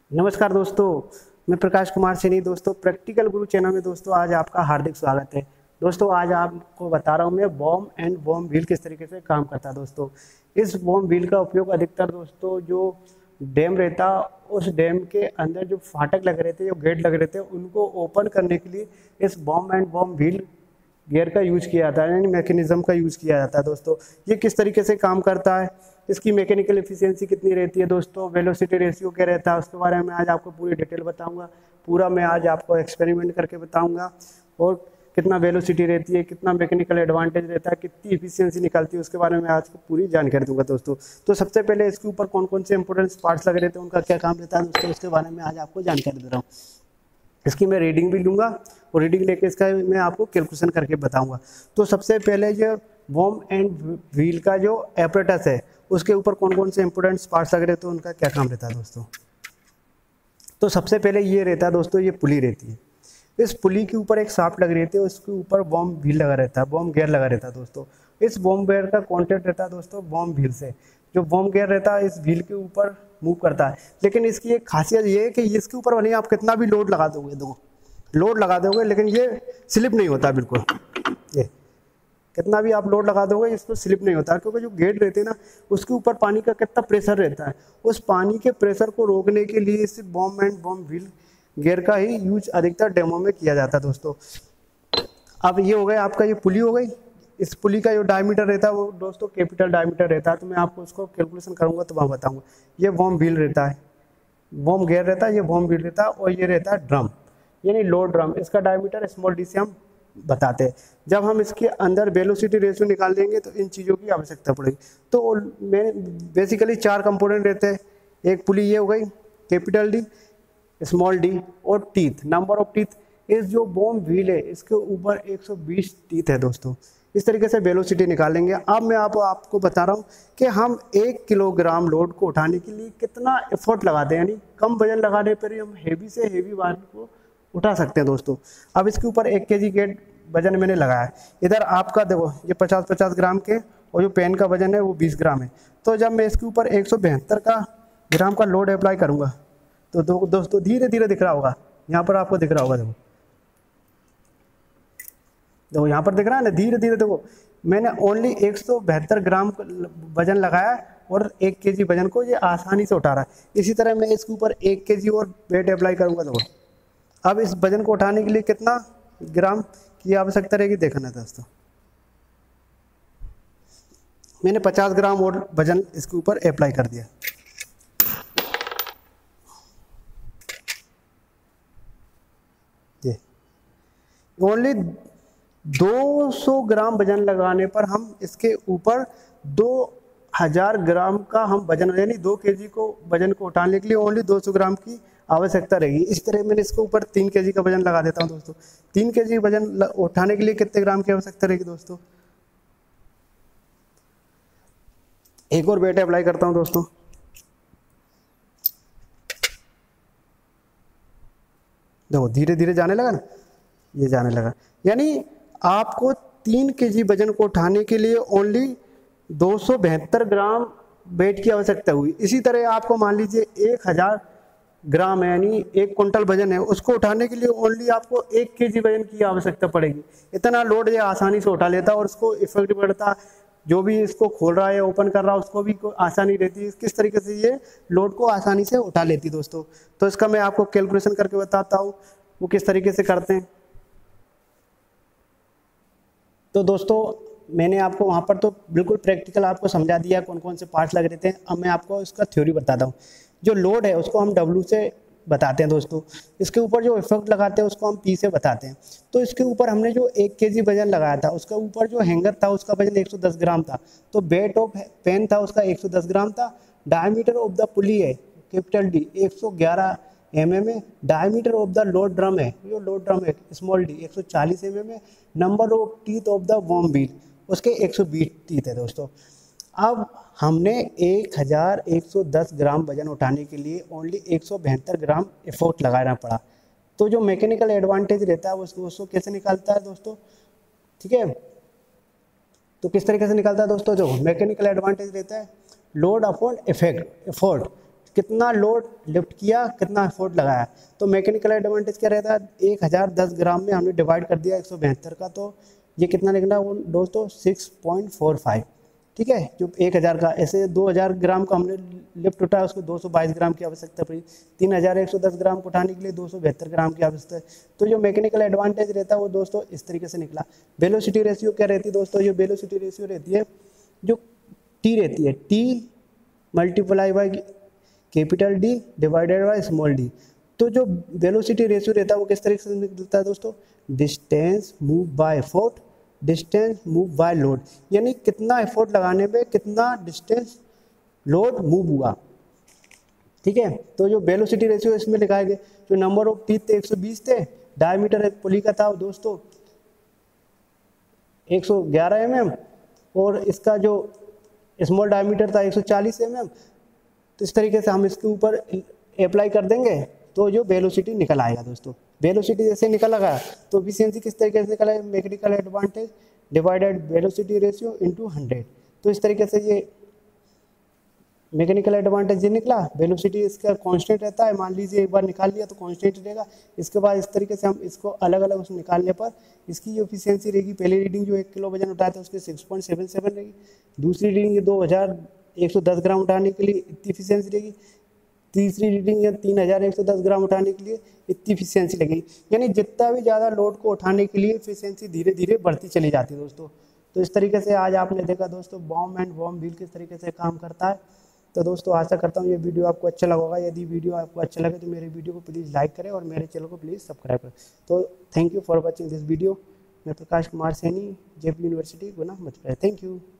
नमस्कार दोस्तों, मैं प्रकाश कुमार सैनी। दोस्तों प्रैक्टिकल गुरु चैनल में दोस्तों आज आपका हार्दिक स्वागत है। दोस्तों आज आपको बता रहा हूँ मैं बॉम एंड बॉम व्हील किस तरीके से काम करता है। दोस्तों इस बॉम व्हील का उपयोग अधिकतर दोस्तों जो डैम रहता उस डैम के अंदर जो फाटक लगे रहते, जो गेट लगे रहते, उनको ओपन करने के लिए इस worm and worm wheel gear का यूज किया जाता है, यानी मैकेनिज्म का यूज किया जाता है। दोस्तों ये किस तरीके से काम करता है, इसकी मैकेनिकल एफिशिएंसी कितनी रहती है, दोस्तों वेलोसिटी रेशियो क्या रहता है, उसके बारे में आज आपको पूरी डिटेल बताऊंगा। पूरा मैं आज आपको एक्सपेरिमेंट करके बताऊंगा और कितना वेलोसिटी रहती है, कितना मैकेनिकल एडवांटेज रहता है, कितनी इफिशियंसी निकलती है, उसके बारे में आज को पूरी जानकारी दूंगा। दोस्तों तो सबसे पहले इसके ऊपर कौन कौन से इंपॉर्टेंट पार्ट्स लगे रहते हैं, उनका क्या काम रहता है दोस्तों, उसके बारे में आज आपको जानकारी दे रहा हूँ। इसकी मैं रीडिंग भी लूँगा और रीडिंग लेके इसका मैं आपको कैलकुलेशन करके बताऊंगा। तो सबसे पहले जो बॉम एंड व्हील का जो एपरेटस है उसके ऊपर कौन कौन से इंपोर्टेंट पार्ट्स लग रहे हैं, तो उनका क्या काम रहता है दोस्तों। तो सबसे पहले ये रहता है दोस्तों, ये पुली रहती है। इस पुली के ऊपर एक शाफ्ट लगी रहती है, उसके ऊपर बॉम व्हील लगा रहता है, बॉम गियर लगा रहता है। दोस्तों इस बॉम गियर का कॉन्टेक्ट रहता है दोस्तों बॉम व्हील से। जो बॉम गियर रहता है इस व्हील के ऊपर मूव करता है, लेकिन इसकी एक खासियत ये है कि इसके ऊपर भले आप कितना भी लोड लगा दोगे, लोड लगा दोगे लेकिन ये स्लिप नहीं होता बिल्कुल। ये कितना भी आप लोड लगा दोगे इसको स्लिप नहीं होता, क्योंकि जो गेट रहते हैं ना उसके ऊपर पानी का कितना प्रेशर रहता है, उस पानी के प्रेशर को रोकने के लिए इस worm and worm wheel gear का ही यूज अधिकतर डेमो में किया जाता है। दोस्तों अब ये हो गया आपका, ये पुली हो गई। इस पुली का जो डायमीटर रहता है वो दोस्तों कैपिटल डायमीटर रहता है, तो मैं आपको उसको कैलकुलेशन करूंगा तो वहाँ बताऊंगा। ये बॉम व्हील रहता है, बॉम गियर रहता है, ये बॉम व्हील रहता है, और ये रहता है ड्रम यानी लोड ड्रम। इसका डायमीटर स्मॉल डी से हम बताते हैं। जब हम इसके अंदर वेलोसिटी रेशियो निकाल देंगे तो इन चीज़ों की आवश्यकता पड़ेगी। तो मैं बेसिकली 4 कंपोनेंट रहते हैं। एक पुली ये हो गई, कैपिटल डी, स्मॉल डी और टीथ। नंबर ऑफ टीथ, इस जो बॉम व्हील है इसके ऊपर 120 टीथ है दोस्तों। इस तरीके से वेलोसिटी निकालेंगे। अब मैं आपको बता रहा हूँ कि हम 1 किलोग्राम लोड को उठाने के लिए कितना एफर्ट लगाते हैं, यानी कम वजन लगाने पर ही हम हेवी से हेवी भार को उठा सकते हैं। दोस्तों अब इसके ऊपर 1 केजी गेट वजन मैंने लगाया है। इधर आपका देखो ये 50-50 ग्राम के, और जो पेन का वजन है वो 20 ग्राम है। तो जब मैं इसके ऊपर 172 ग्राम का लोड अप्लाई करूंगा तो दोस्तों धीरे धीरे दिख रहा होगा, यहाँ पर आपको दिख रहा होगा। देखो यहाँ पर दिख रहा है ना, धीरे धीरे देखो मैंने ओनली 172 ग्राम वजन लगाया और 1 केजी वजन को ये आसानी से उठा रहा है। इसी तरह मैं इसके ऊपर 1 केजी और वेट अप्लाई करूंगा। देखो अब इस वजन को उठाने के लिए कितना ग्राम की आवश्यकता रहेगी देखना दोस्तों। मैंने 50 ग्राम और वजन इसके ऊपर अप्लाई कर दिया। ये ओनली 200 ग्राम वजन लगाने पर हम इसके ऊपर 2000 ग्राम का हम वजन, यानी 2 केजी को वजन को उठाने के लिए ओनली 200 ग्राम की आवश्यकता रहेगी। इस तरह मैंने इसके ऊपर 3 केजी का वजन लगा देता हूं दोस्तों। 3 केजी वजन उठाने के लिए कितने ग्राम की आवश्यकता रहेगी दोस्तों। एक और वेट अप्लाई करता हूं दोस्तों। देखो धीरे धीरे जाने लगा ना, ये जाने लगा, यानी आपको 3 केजी वजन को उठाने के लिए ओनली 272 ग्राम वेट की आवश्यकता हुई। इसी तरह आपको मान लीजिए 1000 ग्राम है, यानी 1 क्विंटल वजन है, उसको उठाने के लिए ओनली आपको 1 केजी वजन की आवश्यकता पड़ेगी। इतना लोड ये आसानी से उठा लेता और उसको इफेक्ट पड़ता, जो भी इसको खोल रहा है ओपन कर रहा है उसको भी आसानी रहती है। किस तरीके से ये लोड को आसानी से उठा लेती दोस्तों। तो इसका मैं आपको कैलकुलेशन करके बताता हूँ वो किस तरीके से करते हैं। तो दोस्तों मैंने आपको वहाँ पर तो बिल्कुल प्रैक्टिकल आपको समझा दिया कौन कौन से पार्ट्स लग रहे थे। अब मैं आपको इसका थ्योरी बताता हूँ। जो लोड है उसको हम W से बताते हैं दोस्तों, इसके ऊपर जो इफेक्ट लगाते हैं उसको हम P से बताते हैं। तो इसके ऊपर हमने जो 1 केजी वजन लगाया था, उसके ऊपर जो हैंगर था उसका वजन 110 ग्राम था, तो वेट ऑफ पेन था उसका 110 ग्राम था। डायमीटर ऑफ द पुली है कैपिटल D 111 mm है। Diameter of the load drum है, जो लोड ड्रम है स्मॉल d 140 mm है। Number of teeth of the worm wheel उसके 120 टीथ है दोस्तों। अब हमने 1110 ग्राम वजन उठाने के लिए ओनली 172 ग्राम एफर्ट लगाना पड़ा। तो जो मैकेनिकल एडवांटेज रहता है उसको कैसे निकालता है दोस्तों, ठीक है। तो किस तरीके से निकालता है दोस्तों, जो मैकेनिकल एडवांटेज रहता है लोड अपॉन एफर्ट, कितना लोड लिफ्ट किया, कितना एफर्ट लगाया। तो मैकेनिकल एडवांटेज क्या रहता है, 1010 ग्राम में हमने डिवाइड कर दिया 172 का, तो ये कितना निकला वो दोस्तों 6.45। ठीक है, जो 1000 का, ऐसे 2000 ग्राम का हमने लिफ्ट उठाया, उसको 222 ग्राम की आवश्यकता पड़ी। 3110 ग्राम को उठाने के लिए 272 ग्राम की आवश्यकता है। तो जो मैकेनिकल एडवांटेज रहता है वो दोस्तों इस तरीके से निकला। वेलोसिटी रेशियो क्या रहती है दोस्तों, जो वेलोसिटी रेशियो रहती है, जो टी रहती है, T multiply by capital D divided by small d. तो जो वेलोसिटी रेशियो रहता है वो किस तरीके से निकलता है दोस्तों, distance move by effort, distance move by load, यानी कितना एफर्ट लगाने पे कितना डिस्टेंस लोड मूव हुआ। ठीक है, तो जो वेलोसिटी रेशियो इसमें लिखा है, जो नंबर ऑफ टीथ थे 120 थे, डायमीटर एक पुली का था दोस्तों 111 mm, और इसका जो स्मॉल डायमीटर था 140 mm। तो इस तरीके से हम इसके ऊपर अप्लाई कर देंगे तो जो वेलोसिटी निकल आएगा दोस्तों। वेलोसिटी जैसे निकल आएगा तो एफिशिएंसी किस तरीके से निकल आएगा, mechanical advantage divided velocity ratio into 100। तो इस तरीके से ये मैकेनिकल एडवांटेज ये निकला। वेलोसिटी इसका कांस्टेंट रहता है, मान लीजिए एक बार निकाल लिया तो कांस्टेंट रहेगा। इसके बाद इस तरीके से हम इसको अलग अलग उसमें निकालने पर इसकी जो एफिशिएंसी रहेगी, पहली रीडिंग जो 1 किलो वजन उठाया था उसकी 6.77 रहेगी, दूसरी रीडिंग ये 2110 ग्राम उठाने के लिए इतनी एफिशिएंसी रहेगी, तीसरी रीडिंग या 3110 ग्राम उठाने के लिए इतनी एफिशिएंसी लगेगी। यानी जितना भी ज़्यादा लोड को उठाने के लिए एफिशिएंसी धीरे धीरे बढ़ती चली जाती है दोस्तों। तो इस तरीके से आज आपने देखा दोस्तों बॉम एंड बॉम व्हील किस तरीके से काम करता है। तो दोस्तों आशा करता हूँ ये वीडियो आपको अच्छा लगा होगा। यदि वीडियो आपको अच्छा लगे तो मेरे वीडियो को प्लीज़ लाइक करें और मेरे चैनल को प्लीज़ सब्सक्राइब करें। तो thank you for watching this video. मैं Prakash Kumar Saini, JP university Guna Madhya Pradesh. Thank you.